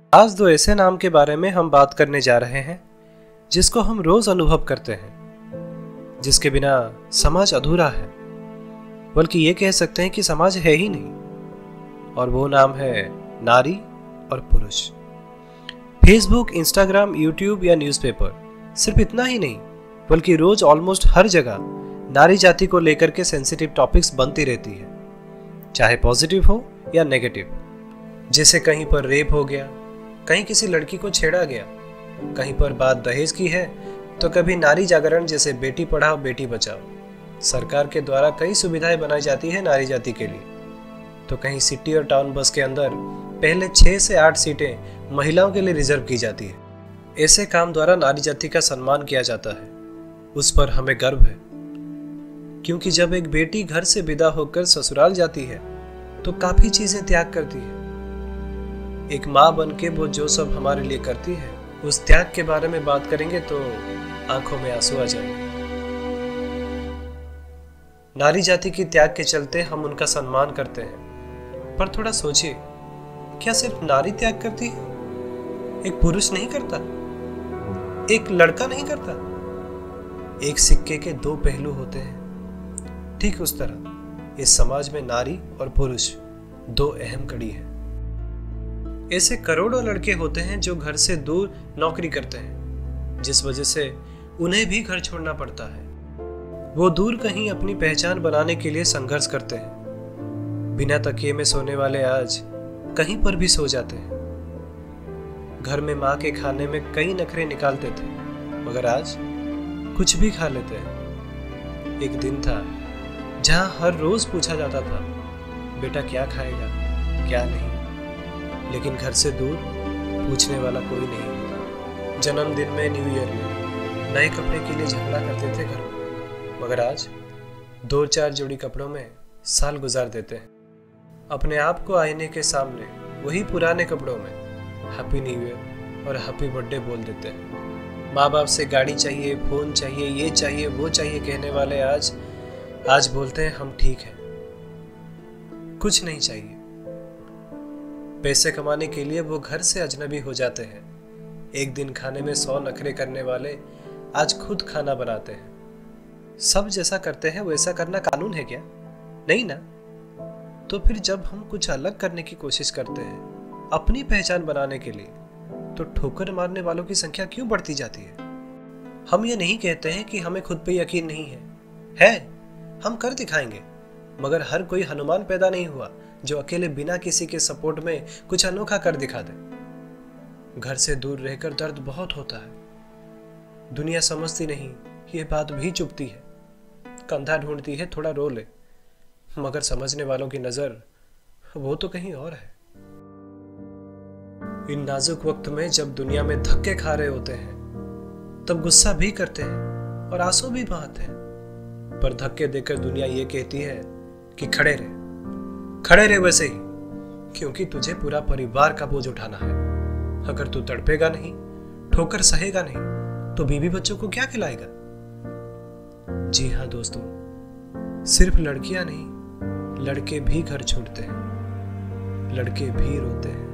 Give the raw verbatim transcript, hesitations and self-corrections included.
आज दो ऐसे नाम के बारे में हम बात करने जा रहे हैं जिसको हम रोज अनुभव करते हैं, जिसके बिना समाज अधूरा है, बल्कि ये कह सकते हैं कि समाज है ही नहीं। और वो नाम है नारी और पुरुष। फेसबुक, इंस्टाग्राम, यूट्यूब या न्यूज़पेपर, सिर्फ इतना ही नहीं बल्कि रोज ऑलमोस्ट हर जगह नारी जाति को लेकर के सेंसिटिव टॉपिक्स बनती रहती है, चाहे पॉजिटिव हो या नेगेटिव। जैसे कहीं पर रेप हो गया, कहीं किसी लड़की को छेड़ा गया, कहीं पर बात दहेज की है, तो कभी नारी जागरण जैसे बेटी पढ़ाओ बेटी बचाओ। सरकार के द्वारा कई सुविधाएं बनाई जाती है नारी जाति के लिए, तो कहीं सिटी और टाउन बस के अंदर पहले छह से आठ सीटें महिलाओं के लिए रिजर्व की जाती है। ऐसे काम द्वारा नारी जाति का सम्मान किया जाता है, उस पर हमें गर्व है। क्योंकि जब एक बेटी घर से विदा होकर ससुराल जाती है तो काफी चीजें त्याग करती है। एक माँ बन के वो जो सब हमारे लिए करती है, उस त्याग के बारे में बात करेंगे तो आंखों में आंसू आ जाएंगे। नारी जाति की त्याग के चलते हम उनका सम्मान करते हैं, पर थोड़ा सोचिए, क्या सिर्फ नारी त्याग करती है? एक पुरुष नहीं करता? एक लड़का नहीं करता? एक सिक्के के दो पहलू होते हैं। ठीक उस तरह इस समाज में नारी और पुरुष दो अहम कड़ी हैं। ऐसे करोड़ों लड़के होते हैं जो घर से दूर नौकरी करते हैं, जिस वजह से उन्हें भी घर छोड़ना पड़ता है। वो दूर कहीं अपनी पहचान बनाने के लिए संघर्ष करते हैं। बिना तकिए में सोने वाले आज कहीं पर भी सो जाते हैं। घर में माँ के खाने में कई नखरे निकालते थे, मगर आज कुछ भी खा लेते हैं। एक दिन था जहां हर रोज पूछा जाता था, बेटा क्या खाएगा, क्या नहीं, लेकिन घर से दूर पूछने वाला कोई नहीं होता। जन्मदिन में, न्यू ईयर में नए कपड़े के लिए झगड़ा करते थे घर में, मगर आज दो चार जोड़ी कपड़ों में साल गुजार देते हैं। अपने आप को आईने के सामने वही पुराने कपड़ों में हैप्पी न्यू ईयर और हैप्पी बर्थडे बोल देते हैं। माँ बाप से गाड़ी चाहिए, फोन चाहिए, ये चाहिए, वो चाहिए कहने वाले आज आज बोलते हैं हम ठीक हैं, कुछ नहीं चाहिए। पैसे कमाने के लिए वो घर से अजनबी हो जाते हैं। एक दिन खाने में सौ नखरे करने वाले आज खुद खाना बनाते हैं। सब जैसा करते हैं वैसा करना कानून है क्या? नहीं ना। तो फिर जब हम कुछ अलग करने की कोशिश करते हैं अपनी पहचान बनाने के लिए, तो ठोकर मारने वालों की संख्या क्यों बढ़ती जाती है? हम ये नहीं कहते हैं कि हमें खुद पे यकीन नहीं है, है हम कर दिखाएंगे, मगर हर कोई हनुमान पैदा नहीं हुआ जो अकेले बिना किसी के सपोर्ट में कुछ अनोखा कर दिखा दे। घर से दूर रहकर दर्द बहुत होता है। दुनिया समझती नहीं, ये बात भी चुभती है। कंधा ढूंढती है थोड़ा रो ले, मगर समझने वालों की नजर वो तो कहीं और है। इन नाजुक वक्त में जब दुनिया में धक्के खा रहे होते हैं, तब गुस्सा भी करते हैं और आंसू भी बहाते हैं, पर धक्के देकर दुनिया ये कहती है कि खड़े रहे, खड़े रहे वैसे ही, क्योंकि तुझे पूरा परिवार का बोझ उठाना है। अगर तू तड़पेगा नहीं, ठोकर सहेगा नहीं, तो बीवी बच्चों को क्या खिलाएगा? जी हाँ दोस्तों, सिर्फ लड़कियां नहीं, लड़के भी घर छोड़ते हैं, लड़के भी रोते हैं।